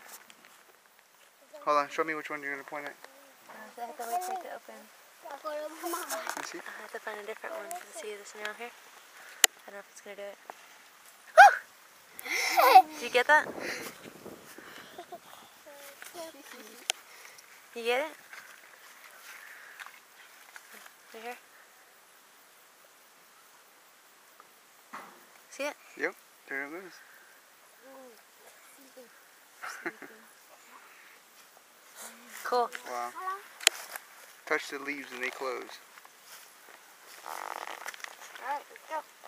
Hold on, show me which one you're going to point at. I have to wait for it to open. Let me see. I have to find a different one. See this one around here? I don't know if it's going to do it. Did you get that? You get it? Right here? See it? Yep, there it goes. Cool. Wow. Touch the leaves and they close. Alright, let's go.